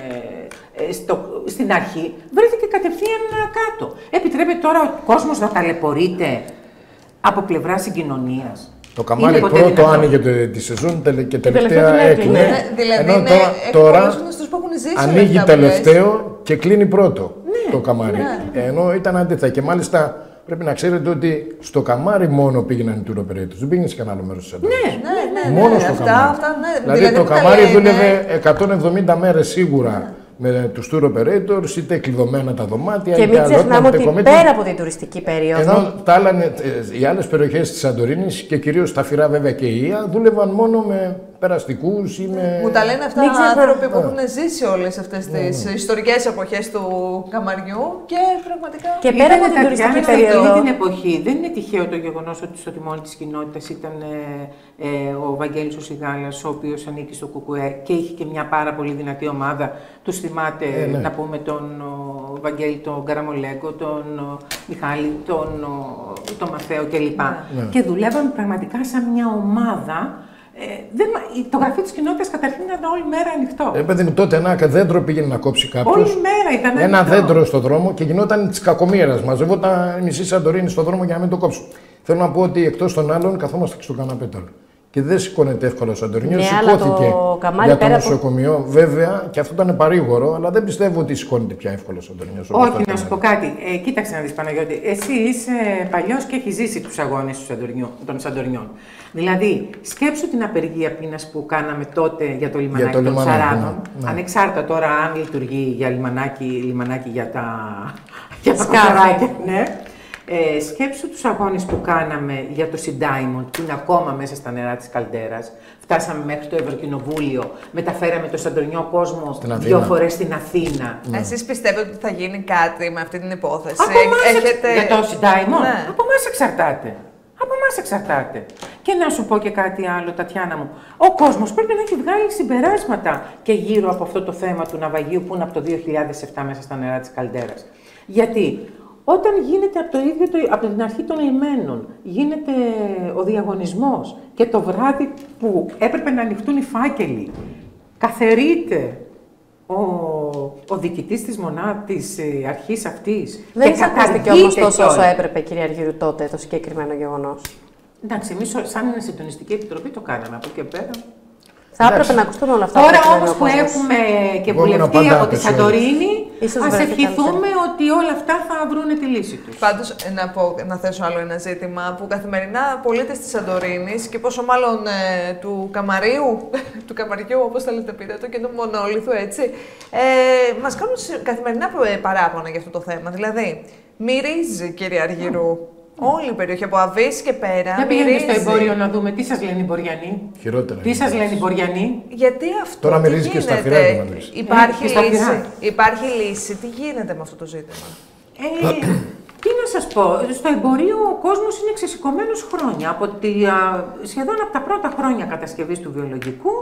ε, στο, στην αρχή βρέθηκε κατευθείαν κάτω. Επιτρέπεται τώρα ο κόσμος να ταλαιπωρείται από πλευρά συγκοινωνίας? Το Καμάρι πρώτο άνοιγε τη σεζόν και τελευταία έκλεινε. Ναι, δηλαδή ενώ είναι τώρα που έχουν ζήσει ανοίγει τελευταίο και κλείνει πρώτο ναι, το Καμάρι. Ναι. Ενώ ήταν αντίθετα. Και μάλιστα πρέπει να ξέρετε ότι στο Καμάρι μόνο πήγαιναν οι tour operators. Δεν πήγαινε σε κανένα άλλο μέρος της Σαντορίνης. Ναι, ναι, ναι, μόνο ναι, στο αυτά, Καμάρι. αυτά, ναι. Δηλαδή, Δηλαδή το που τα Καμάρι λένε- δούλευε εκατόν εβδομήντα μέρες σίγουρα με τους tour operators, είτε κλειδωμένα τα δωμάτια, Και είτε μην ξεχνάμε αλλότα, ότι είτε πέρα από την τουριστική περίοδο. ενώ τα άλλα, ε, οι άλλες περιοχές της Σαντορίνης και κυρίως τα Φυρά βέβαια και η Ία δούλευαν μόνο με περαστικούς ή με... Μου τα λένε αυτά Μην ξεχνά- άνθρωποι που Ναι. έχουν ζήσει όλες αυτές τις ιστορικές εποχές του Καμαριού και πραγματικά... Και πέρα από την Είδατε, τουριστική Τατιάνα, σε περίοδο. εκείνη την εποχή δεν είναι τυχαίο το γεγονός ότι στο τιμόνι της κοινότητας ήταν ε, ε, ο Βαγγέλης ο Σιγάλας, ο οποίος ανήκει στο Κουκουέ και είχε και μια πάρα πολύ δυνατή ομάδα. Τους θυμάται, Ε, ναι. να πούμε, τον ο, Βαγγέλη, τον Καραμολέγκο, τον ο, Μιχάλη, τον, ο, τον Μαθαίο κλπ. Ναι. Και δουλεύαν πραγματικά σαν μια ομάδα. Ε, δεν, το γραφείο της κοινότητας καταρχήν ήταν όλη μέρα ανοιχτό. Ε, παιδί μου, τότε ένα δέντρο πήγαινε να κόψει κάποιος. Όλη μέρα ήταν Ένα ανοιχτό. δέντρο στο δρόμο και γινόταν τη κακομοίρα. Μαζεύονταν μισή Σαντορίνη στο δρόμο για να μην το κόψουν. Θέλω να πω ότι εκτός των άλλων καθόμαστε και στο καναπέ τώρα. Και δεν σηκώνεται εύκολα ο Σαντορίνιο. Ναι, αλλά σηκώθηκε το Καμάρι για το πέρα από- νοσοκομείο, βέβαια, και αυτό ήταν παρήγορο, αλλά δεν πιστεύω ότι σηκώνεται πια εύκολα ο Σαντορίνιο. Όχι, να σου πω κάτι. Ε, κοίταξε να δεις, Παναγιώτη. Εσύ είσαι παλιός και έχεις ζήσει τους αγώνες του Σαντορινιού- των Σαντορινιών. Δηλαδή, σκέψου την απεργία πείνας που κάναμε τότε για το λιμανάκι Για το των λιμανάκι, Σαράδων. ναι, ναι. Ανεξάρτητα τώρα αν λειτουργεί για λιμανάκι, λιμανάκι για τα, για τα Σκάφη. μοτοράκια, ναι. Ε, σκέψου τους αγώνες που κάναμε για το Sea Diamond, που είναι ακόμα μέσα στα νερά της Καλντέρας. Φτάσαμε μέχρι το Ευρωκοινοβούλιο, μεταφέραμε το Σαντορινιό κόσμο δύο φορές στην Αθήνα. Ναι. Εσείς πιστεύετε ότι θα γίνει κάτι με αυτή την υπόθεση? Από εμάς Έχετε... Για το Sea Diamond, ναι. Από εμάς εξαρτάται. Από εμάς εξαρτάται. Και να σου πω και κάτι άλλο, Τατιάνα μου. Ο κόσμος πρέπει να έχει βγάλει συμπεράσματα και γύρω από αυτό το θέμα του ναυαγίου που είναι από το δύο χιλιάδες επτά μέσα στα νερά της Καλντέρας. Γιατί όταν γίνεται από, το ίδιο, το, από την αρχή των λιμένων, γίνεται ο διαγωνισμός και το βράδυ που έπρεπε να ανοιχτούν οι φάκελοι, καθαιρείται ο, ο διοικητής της μονάδας, της ε, αρχής αυτής. Δεν εισακούστηκε όμως τόσο όσο έπρεπε, κυρία Αργύρου, τότε το συγκεκριμένο γεγονός. Εντάξει, εμείς σαν συντονιστική επιτροπή το κάναμε από εκεί και πέρα. Θα έπρεπε να ακουστούν όλα αυτά. Τώρα όμως που έχουμε και βουλευτή από τη Σαντορίνη, ας ευχηθούμε ότι όλα αυτά θα βρουν τη λύση τους. Πάντως, να, πω, να θέσω άλλο ένα ζήτημα που καθημερινά πολίτες της Σαντορίνης και πόσο μάλλον ε, του Καμαρίου, του Καμαριού, όπως θέλετε πείτε το, και του Μονόλιθου, έτσι, ε, μας κάνουν καθημερινά παράπονα για αυτό το θέμα. Δηλαδή, μυρίζει, κύριε Αργυρού. Όλη η περιοχή από Αβύση και πέρα. Για πήγαινε στο εμπόριο να δούμε τι σας λένε οι Μποριανοί. Χειρότερα. Τι σας λένε οι Μποριανοί. Γιατί αυτό. Τώρα μυρίζει και στα φυρά. Υπάρχει, ε, λύση. Υπάρχει λύση. Τι γίνεται με αυτό το ζήτημα? Ε, τι να σας πω. Στο εμπορίο ο κόσμος είναι ξεσηκωμένος χρόνια. Από τη, α, σχεδόν από τα πρώτα χρόνια κατασκευής του βιολογικού.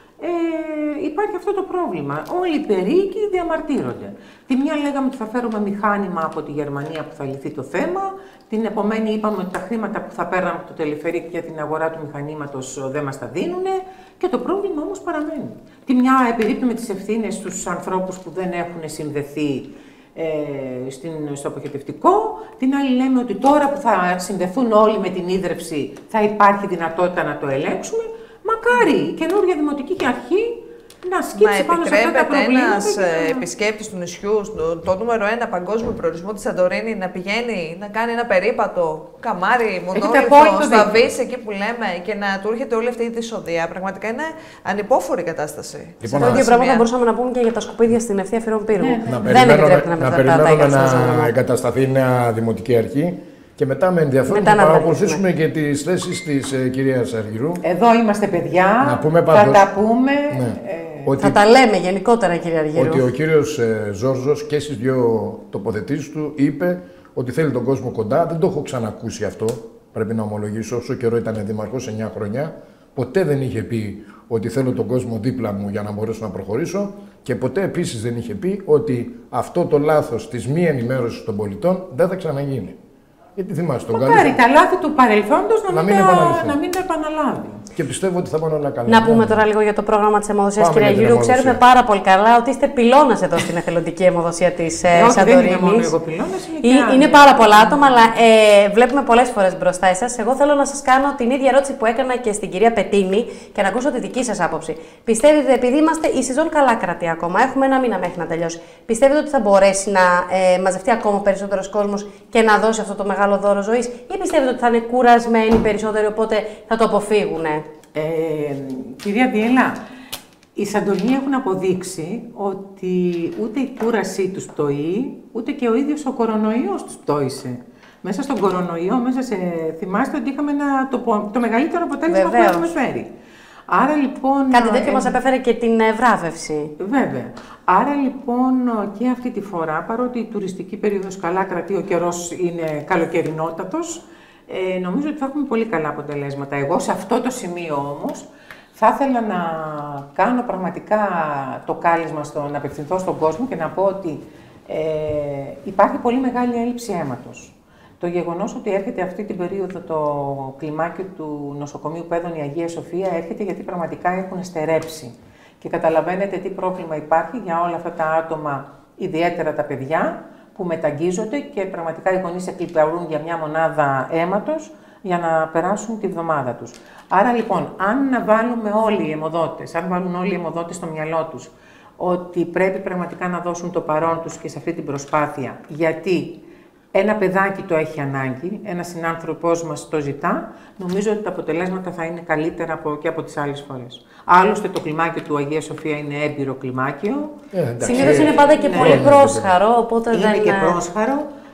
Ε, υπάρχει αυτό το πρόβλημα. Όλοι οι περίοικοι διαμαρτύρονται. Τη μια λέγαμε ότι θα φέρουμε μηχάνημα από τη Γερμανία που θα λυθεί το θέμα. Την επομένη είπαμε ότι τα χρήματα που θα παίρναμε από το τελεφερίκ για την αγορά του μηχανήματος δεν μας τα δίνουν. Και το πρόβλημα όμως παραμένει. Τη μια επιρρύπτουμε τις ευθύνες στους ανθρώπους που δεν έχουν συνδεθεί ε, στην, στο αποχετευτικό. Την άλλη λέμε ότι τώρα που θα συνδεθούν όλοι με την ίδρυυση θα υπάρχει δυνατότητα να το ελέγξουμε. Μακάρι η καινούργια δημοτική αρχή να σκύψει πάνω σε αυτά τα προβλήματα. Ένας και... επισκέπτης του νησιού, το, το νούμερο ένα παγκόσμιο προορισμό της Σαντορίνη, να πηγαίνει, να κάνει ένα περίπατο, Καμάρι, Μονόλιθο, στο Αβύση, εκεί που λέμε, και να του έρχεται όλη αυτή η δυσοδεία. Πραγματικά είναι ανυπόφορη η κατάσταση. Λοιπόν, το ίδιο πράγμα θα μπορούσαμε να πούμε και για τα σκουπίδια στην ευθεία Φυρών Πύργου. Ναι, ναι. Δεν επιτρέπεται να μεταφέρουμε να εγκατασταθεί νέα δημοτική αρχή. Και μετά με ενδιαφέρον θα παρακολουθήσουμε και τις θέσεις της ε, κυρίας Αργυρού. Εδώ είμαστε παιδιά, να πούμε πάντως, θα τα πούμε. Ναι, ε... ότι, θα τα λέμε γενικότερα, κυρία Αργυρού. Ότι ο κύριος ε, Ζόρζος και στις δύο τοποθετήσεις του είπε ότι θέλει τον κόσμο κοντά. Δεν το έχω ξανακούσει αυτό, πρέπει να ομολογήσω, όσο καιρό ήταν δήμαρχος, εννιά χρονιά. Ποτέ δεν είχε πει ότι θέλω τον κόσμο δίπλα μου για να μπορέσω να προχωρήσω. Και ποτέ επίσης δεν είχε πει ότι αυτό το λάθος της μη ενημέρωσης των πολιτών δεν θα ξαναγίνει. Γιατί θυμάσαι τον Μακάρι τα λάθη του παρελθόντος να, να, μην, μην τα, να μην τα επαναλάβει. Και πιστεύω ότι θα πάνε όλα καλά. Να πούμε τώρα λίγο για το πρόγραμμα της αιμοδοσίας, κυρία Αργυρού. Ξέρουμε πάρα πολύ καλά ότι είστε πυλώνας εδώ στην εθελοντική αιμοδοσία της Σαντορίνης. Δεν είναι μόνο εγώ πυλώνας, είναι, είναι, είναι πάρα πολλά άτομα, αλλά ε, βλέπουμε πολλές φορές μπροστά εσάς. Εγώ θέλω να σας κάνω την ίδια ερώτηση που έκανα και στην κυρία Πετίνη και να ακούσω τη δική σας άποψη. Πιστεύετε, επειδή είμαστε η σεζόν καλά κρατεί ακόμα, έχουμε ένα μήνα μέχρι να τελειώσει, πιστεύετε ότι θα μπορέσει να ε, μαζευτεί ακόμα περισσότερος κόσμος και να δώσει αυτό το μεγάλο δώρο ζωής, ή πιστεύετε ότι θα είναι κουρασμένοι περισσότεροι, οπότε θα το αποφύγουνε? Ε, κυρία Βιέλα, οι Σαντορινοί έχουν αποδείξει ότι ούτε η κούρασή τους πτωεί, ούτε και ο ίδιος ο κορονοϊός τους πτώησε. Μέσα στον κορονοϊό, μέσα σε... θυμάστε ότι είχαμε ένα, το, το μεγαλύτερο αποτέλεσμα που έχουμε φέρει. Άρα λοιπόν... Κάτι τέτοιο ε, μας επέφερε και την βράβευση. Βέβαια. Άρα λοιπόν και αυτή τη φορά, παρότι η τουριστική περίοδος καλά κρατεί, ο καιρός είναι καλοκαιρινότατος, Ε, νομίζω ότι θα έχουμε πολύ καλά αποτελέσματα. Εγώ σε αυτό το σημείο όμως θα ήθελα να κάνω πραγματικά το κάλεσμα στο, να απευθυνθώ στον κόσμο και να πω ότι ε, υπάρχει πολύ μεγάλη έλλειψη αίματος. Το γεγονός ότι έρχεται αυτή την περίοδο το κλιμάκιο του νοσοκομείου Πέδων η Αγία Σοφία έρχεται γιατί πραγματικά έχουν στερέψει. Και καταλαβαίνετε τι πρόβλημα υπάρχει για όλα αυτά τα άτομα, ιδιαίτερα τα παιδιά, που μεταγγίζονται και πραγματικά οι γονείς εκλυπαρούν για μια μονάδα αίματος για να περάσουν τη βδομάδα τους. Άρα λοιπόν, αν να βάλουμε όλοι οι αιμοδότες, αν βάλουν όλοι οι αιμοδότες στο μυαλό τους ότι πρέπει πραγματικά να δώσουν το παρόν τους και σε αυτή την προσπάθεια, γιατί ένα παιδάκι το έχει ανάγκη, ένας συνάνθρωπός μας το ζητά, νομίζω ότι τα αποτελέσματα θα είναι καλύτερα από, και από τις άλλες φορές. Άλλωστε το κλιμάκιο του Αγία Σοφία είναι έμπειρο κλιμάκιο. Ε, Συνήθως είναι πάντα και ναι, πολύ πρόσχαρο, οπότε είναι δεν... Είναι και πρόσχαρο.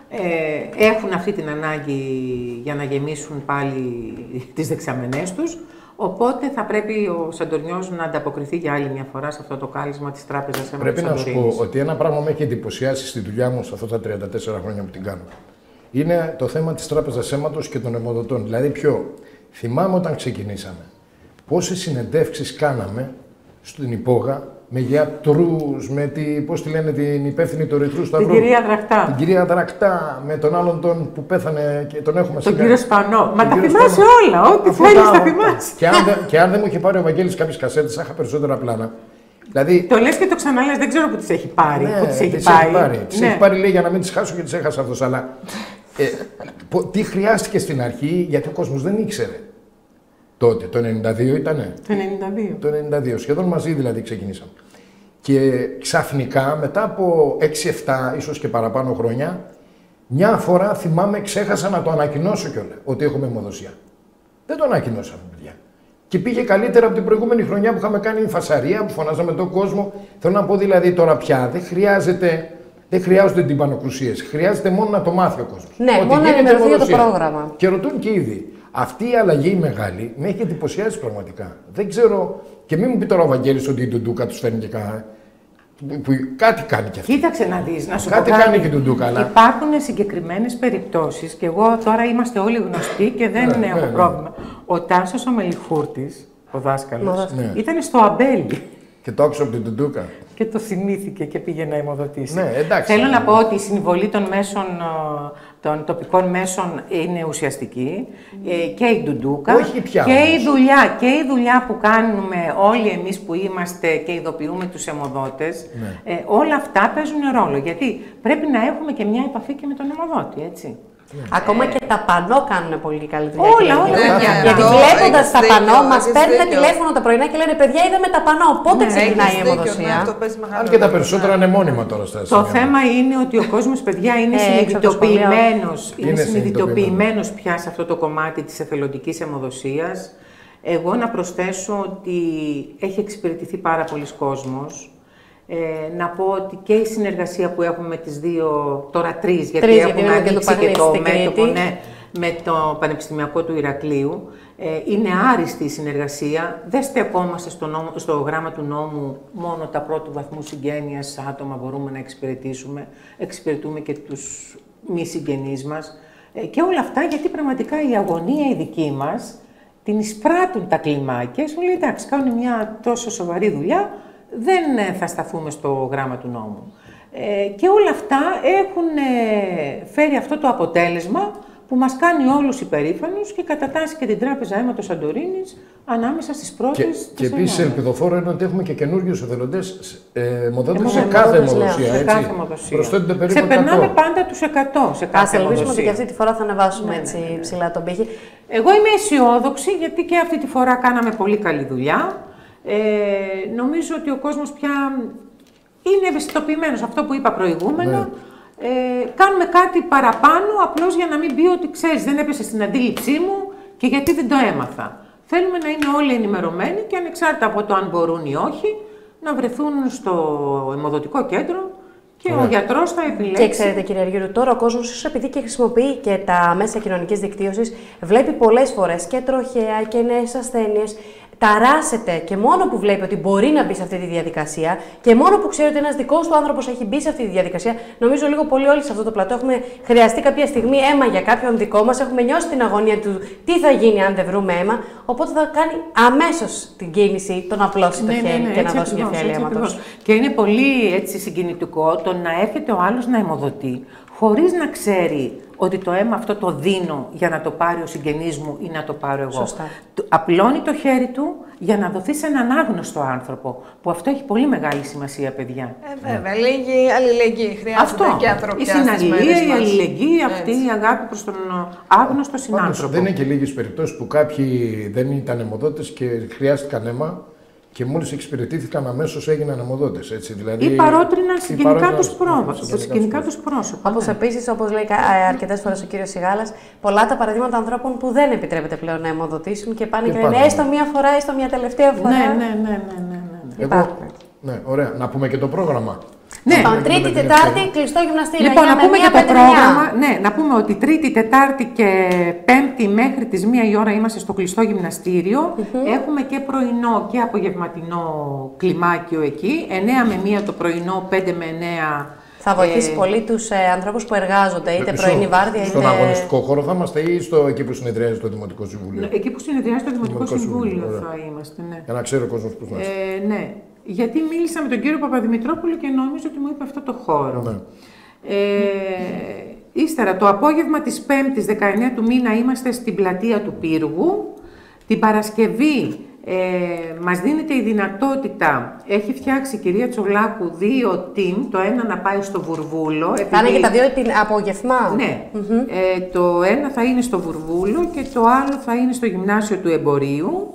ε, έχουν αυτή την ανάγκη για να γεμίσουν πάλι τις δεξαμενές τους. Οπότε θα πρέπει ο Σαντορινιός να ανταποκριθεί για άλλη μια φορά σε αυτό το κάλεσμα της Τράπεζας Αίματος Πρέπει Σαντορίνης. να σου πω ότι ένα πράγμα με έχει εντυπωσιάσει στη δουλειά μου σε αυτά τα τριάντα τέσσερα χρόνια που την κάνω. Είναι το θέμα της Τράπεζας Αίματος και των αιμοδοτών. Δηλαδή, ποιο. Θυμάμαι όταν ξεκινήσαμε, πόσες συνεντεύξεις κάναμε στην Υπόγα με γιατρούς, με τη, πώς τη λένε, την υπεύθυνη του Ερυθρού Σταυρού. Την κυρία Δρακτά. Την κυρία Δρακτά, με τον άλλον τον που πέθανε και τον έχουμε Τον κύριο Σπανό. Μα τα θυμάσαι όλα, ό,τι θέλεις τα θυμάσαι. Και αν, δε, και αν δεν μου είχε πάρει ο Βαγγέλης κάποιες κασέτες, θα είχα περισσότερα πλάνα. Δηλαδή, το λες και το ξαναλες, δεν ξέρω που τις έχει πάρει. Ναι, που τις έχει τις πάρει. Έχει πάρει. Τις ναι. έχει πάρει, λέει, για να μην τις χάσω και τις έχασα αυτός. Αλλά ε, τι χρειάστηκε στην αρχή, γιατί ο κόσμος δεν ήξερε. Τότε, το ενενήντα δύο ήτανε. Το ενενήντα δύο. Το ενενήντα δύο, σχεδόν μαζί δηλαδή ξεκινήσαμε. Και ξαφνικά, μετά από έξι εφτά, ίσως και παραπάνω χρόνια, μια φορά θυμάμαι ξέχασα να το ανακοινώσω κιόλα ότι έχουμε αιμοδοσία. Δεν το ανακοινώσαμε, παιδιά. Και πήγε καλύτερα από την προηγούμενη χρονιά που είχαμε κάνει φασαρία, που φωνάζαμε τον κόσμο. Θέλω να πω δηλαδή τώρα πια δεν χρειάζεται. Δεν χρειάζονται τυμπανοκρουσίες. Χρειάζεται μόνο να το μάθει ο κόσμος. Ναι, ότι μόνο να ενημερωθεί για το πρόγραμμα. Και ρωτούν και ήδη. Αυτή η αλλαγή μεγάλη με έχει εντυπωσιάσει πραγματικά. Δεν ξέρω. Και μην μου πει τώρα ο Βαγγέλης ότι η Ντουντούκα του φέρνει και κανένα. Που, που, κάτι κάνει κι αυτή. Κοίταξε να δεις, να σου κάτι πω κάνει και η Ντουντούκα. Αλλά... Υπάρχουν συγκεκριμένες περιπτώσεις και εγώ τώρα είμαστε όλοι γνωστοί και δεν ναι, έχω ναι, πρόβλημα. Ναι. Ο Τάσος ο Μελιχούρτης, ο δάσκαλος, ναι. ήταν στο Αμπέλι. Και το άκουσα από την Ντουντούκα. Και το θυμήθηκε και πήγε να αιμοδοτήσει. Ναι, εντάξει. Θέλω να πω ότι η συμβολή των μέσων, των τοπικών μέσων είναι ουσιαστική ε, και η Ντουντούκα. Όχι πια, και, όμως. η δουλειά, και η δουλειά που κάνουμε όλοι εμείς που είμαστε και ειδοποιούμε τους αιμοδότες, ναι. ε, όλα αυτά παίζουν ρόλο. Γιατί πρέπει να έχουμε και μια επαφή και με τον αιμοδότη, έτσι. Ναι. Ακόμα ε... και τα πανό κάνουν πολύ καλή δουλειά. Όλα, όλα. Ναι, γιατί βλέποντας τα πανό, μας παίρνουν τηλέφωνο τα πρωινά και λένε παιδιά, είδαμε τα πανό. Πότε ναι, ξεκινάει η αιμοδοσία. Αν και τα περισσότερα είναι μόνιμα τώρα στα Το θέμα είναι ότι ο κόσμος, παιδιά, είναι ε, συνειδητοποιημένος. Είναι, είναι συνειδητοποιημένος πια σε αυτό το κομμάτι της εθελοντικής αιμοδοσίας. Εγώ να προσθέσω ότι έχει εξυπηρετηθεί πάρα πολλοί κόσμος. Ε, να πω ότι και η συνεργασία που έχουμε με τις δύο, τώρα τρεις, γιατί τρεις, έχουμε γιατί ανοίξει και το, και το μέτωπο, ναι, με το Πανεπιστημιακό του Ηρακλείου, ε, είναι άριστη η συνεργασία. Δεν στεκόμαστε στο, νόμο, στο γράμμα του νόμου μόνο τα πρώτου βαθμού συγγένειας άτομα μπορούμε να εξυπηρετήσουμε. Εξυπηρετούμε και τους μη συγγενείς μας. Ε, και όλα αυτά γιατί πραγματικά η αγωνία η δική μας την εισπράττουν τα κλιμάκια. Σου λέει εντάξει, κάνουν μια τόσο σοβαρή δουλειά. Δεν θα σταθούμε στο γράμμα του νόμου. Ε, και όλα αυτά έχουν ε, φέρει αυτό το αποτέλεσμα που μας κάνει όλους υπερήφανους και κατατάσσει και την Τράπεζα Αίματος Σαντορίνης ανάμεσα στις πρώτες της Και, και επίσης ελπιδοφόρο είναι ότι έχουμε και καινούριους εθελοντές ε, μοδότες σε ε, κάθε αιμοδοσία. Σε κάθε αιμοδοσία. Προσθέτονται περίπου Ξεπερνάμε πάντα τους εκατό σε κάθε αιμοδοσία. Ας ελπίσουμε ότι και αυτή τη φορά θα ανεβάσουμε ναι, έτσι ναι, ναι. ψηλά τον πύχη. Εγώ είμαι αισιόδοξη γιατί και αυτή τη φορά κάναμε πολύ καλή δουλειά. Ε, νομίζω ότι ο κόσμος πια είναι ευαισθητοποιημένος, αυτό που είπα προηγούμενα. Ναι. Ε, κάνουμε κάτι παραπάνω, απλώς για να μην πει ότι ξέρεις, δεν έπεσε στην αντίληψή μου και γιατί δεν το έμαθα. Θέλουμε να είναι όλοι ενημερωμένοι και ανεξάρτητα από το αν μπορούν ή όχι, να βρεθούν στο αιμοδοτικό κέντρο και yeah. ο γιατρός θα επιλέξει. Και ξέρετε, κύριε Αργύρου, τώρα ο κόσμος, ίσως επειδή και χρησιμοποιεί και τα μέσα κοινωνικής δικτύωσης, βλέπει πολλές φορές και τροχαία και νέες ασθένειες. Ταράσεται και μόνο που βλέπει ότι μπορεί να μπει σε αυτή τη διαδικασία και μόνο που ξέρει ότι ένας δικός του άνθρωπος έχει μπει σε αυτή τη διαδικασία, νομίζω λίγο πολύ όλοι σε αυτό το πλατό έχουμε χρειαστεί κάποια στιγμή αίμα για κάποιον δικό μας, έχουμε νιώσει την αγωνία του τι θα γίνει αν δεν βρούμε αίμα. Οπότε θα κάνει αμέσως την κίνηση, τον απλώσει το ναι, χέρι ναι, ναι, και να δώσει ακριβώς, μια φιάλη αίματος. Και είναι πολύ έτσι, συγκινητικό το να έρχεται ο άλλος να αιμοδοτεί χωρίς να ξέρει ότι το αίμα αυτό το δίνω για να το πάρει ο συγγενής μου ή να το πάρω εγώ. Σωστά. Απλώνει το χέρι του για να δοθεί σε έναν άγνωστο άνθρωπο, που αυτό έχει πολύ μεγάλη σημασία, παιδιά. Ε, βέβαια, λίγη αλληλεγγύη χρειάζεται αυτό. Και ανθρωπιά. Η συναλληλία, η αλληλεγγύη, αυτή η αγάπη προς τον άγνωστο συνάνθρωπο. Πάντως, δεν είναι και λίγες περιπτώσεις που κάποιοι δεν ήταν αιμοδότες και χρειάστηκαν αίμα. Και μόλις εξυπηρετήθηκαν, αμέσως έγιναν αιμοδότες. Έτσι, δηλαδή, ή παρότριναν συγγενικά τους πρόσωπα. Όπως ναι. επίσης, όπως λέει αρκετές φορές ο κύριος Σιγάλας, πολλά τα παραδείγματα ανθρώπων που δεν επιτρέπεται πλέον να αιμοδοτήσουν και πάνε και, και λένε έστω μία φορά, έστω μία τελευταία φορά. Ναι, ναι, ναι. ναι, ναι, ναι. Εγώ, ναι, ωραία. Να πούμε και το πρόγραμμα. Ναι, λοιπόν, Τρίτη, Τετάρτη, κλειστό γυμναστήριο. Λοιπόν, να πούμε και το πρόγραμμα. ναι, να πούμε ότι Τρίτη, Τετάρτη και Πέμπτη μέχρι τις μία η ώρα είμαστε στο κλειστό γυμναστήριο. Mm-hmm. Έχουμε και πρωινό και απογευματινό κλιμάκιο εκεί. εννέα με μία το πρωινό, πέντε με εννέα. Θα βοηθήσει ε... πολύ τους ε, ανθρώπους που εργάζονται, είτε Μισό, πρωινή βάρδια, στον είτε... Στον αγωνιστικό χώρο θα είμαστε ή στο, εκεί που συνεδριάζει το Δημοτικό Συμβούλιο? Εκεί που συνεδριάζει το Δημοτικό, Δημοτικό Συμβούλιο, Συμβούλιο θα είμαστε, ναι. Για να ξέρει ο κόσμος πώς μας. Ε, ναι, γιατί μίλησα με τον κύριο Παπαδημητρόπουλο και νόμιζα ότι μου είπε αυτό το χώρο. Ναι. Ε, ύστερα, το απόγευμα της Πέμπτης, δεκαεννέα του μήνα, είμαστε στην πλατεία του Πύργου. Την Παρασκευή ε, μας δίνεται η δυνατότητα, έχει φτιάξει η κυρία Τσολάκου δύο team, το ένα να πάει στο Βουρβούλο. Θα είναι και τα δύο την απόγευμα. Ναι, mm-hmm. ε, το ένα θα είναι στο Βουρβούλο και το άλλο θα είναι στο Γυμνάσιο του Εμπορίου.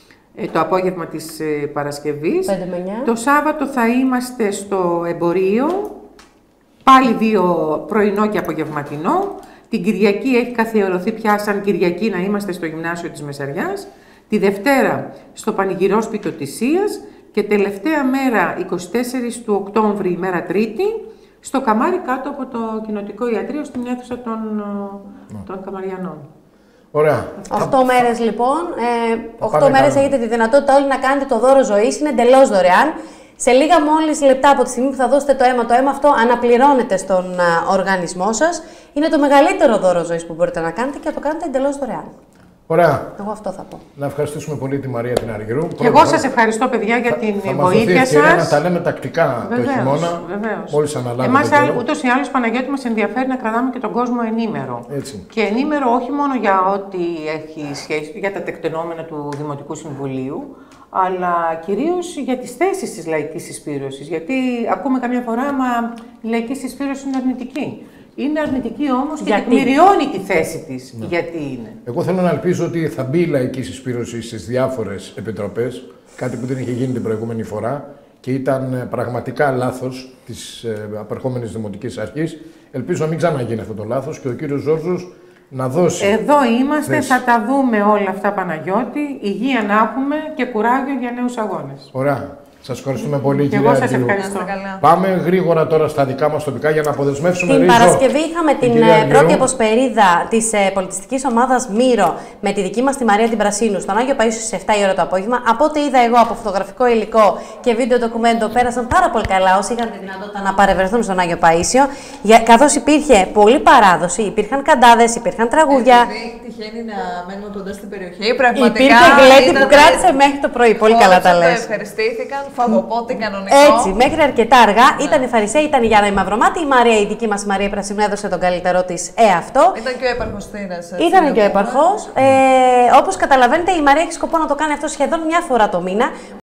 Το απόγευμα της ε, Παρασκευής. πέντε με εννέα. Το Σάββατο θα είμαστε στο Εμπορίο, πάλι δύο, πρωινό και απογευματινό. Την Κυριακή έχει καθιερωθεί πια σαν Κυριακή να είμαστε στο Γυμνάσιο της Μεσαριάς. Τη Δευτέρα στο Πανηγυρόσπιτο της Σίας και τελευταία μέρα, εικοστή τέταρτη του Οκτώβρη, ημέρα Τρίτη, στο Καμάρι κάτω από το Κοινοτικό Ιατρείο, στην αίθουσα των, ναι. των Καμαριανών. Ωραία. Οχτώ μέρες λοιπόν. Ε, οχτώ μέρες έχετε τη δυνατότητα όλοι να κάνετε το δώρο ζωής. Είναι εντελώς δωρεάν. Σε λίγα μόλις λεπτά από τη στιγμή που θα δώσετε το αίμα, το αίμα αυτό αναπληρώνεται στον α, οργανισμό σας. Είναι το μεγαλύτερο δώρο ζωής που μπορείτε να κάνετε και να το κάνετε εντελώς δωρεάν. Ωραία. Εγώ αυτό θα πω. Να ευχαριστήσουμε πολύ τη Μαρία την Αργυρού. Και εγώ σας ευχαριστώ, παιδιά, για την θα, βοήθεια σας. Θα να τα λέμε τακτικά βεβαίως, το χειμώνα. Μόλις αναλάβετε. Εμάς, ούτως ή άλλως, Παναγιώτη, μας ενδιαφέρει να κρατάμε και τον κόσμο ενήμερο. Έτσι. Και ενήμερο όχι μόνο για ό,τι έχει σχέση για τα τεκτενόμενα του Δημοτικού Συμβουλίου, αλλά κυρίως για τις θέσεις της λαϊκής συσπήρωσης. Γιατί ακούμε καμιά φορά, μα η λαϊκή συσπήρωση είναι αρνητική. Είναι αρνητική όμως και τεκμηριώνει τη θέση της. Ναι. Γιατί είναι. Εγώ θέλω να ελπίζω ότι θα μπει η λαϊκή συσπήρωση στις διάφορες επιτροπές, κάτι που δεν είχε γίνει την προηγούμενη φορά και ήταν πραγματικά λάθος της απερχόμενης Δημοτικής Αρχής. Ελπίζω να μην ξαναγίνει αυτό το λάθος και ο κύριος Ζόρζος να δώσει. Εδώ είμαστε, θέση. Θα τα δούμε όλα αυτά, Παναγιώτη. Υγεία να έχουμε και κουράγιο για νέους αγώνες. Ωραία. Σας ευχαριστούμε πολύ, και κυρία εγώ σας Αργυρού. ευχαριστώ. Πάμε γρήγορα τώρα στα δικά μας τοπικά για να αποδεσμεύσουμε Την ρίζο. Παρασκευή είχαμε την, την πρώτη αποσπερίδα της ε, πολιτιστικής ομάδας Μύρο με τη δική μας τη Μαρία την Πρασίνου στον Άγιο Παΐσιο στις επτά η ώρα το απόγευμα. Από ό,τι είδα εγώ από φωτογραφικό υλικό και βίντεο ντοκουμέντο, πέρασαν πάρα πολύ καλά όσοι είχαν τη δυνατότητα να παρευρεθούν στον Άγιο Παΐσιο. Καθώς υπήρχε πολλή παράδοση, υπήρχαν καντάδες, υπήρχαν τραγούδια. Επειδή τυχαίνει να μένουμε κοντά στην περιοχή, πραγματικά. Υπήρχε γλέτη που κράτησε μέχρι το πρωί. Πολύ καλά τα λες. Ευχαριστήθηκαν. Φαγοπότη, κανονικό. Έτσι, μέχρι αρκετά αργά. Ναι. Ήταν η Φαρισαία, ήταν η Γιάννα η Μαυρομάτη. Η Μαρία, η δική μας η Μαρία Πρασινού, έδωσε τον καλύτερό της εαυτό. Ήταν και ο έπαρχος Τίνας. Ήταν και ο έπαρχος. Ε, όπως καταλαβαίνετε, η Μαρία έχει σκοπό να το κάνει αυτό σχεδόν μια φορά το μήνα.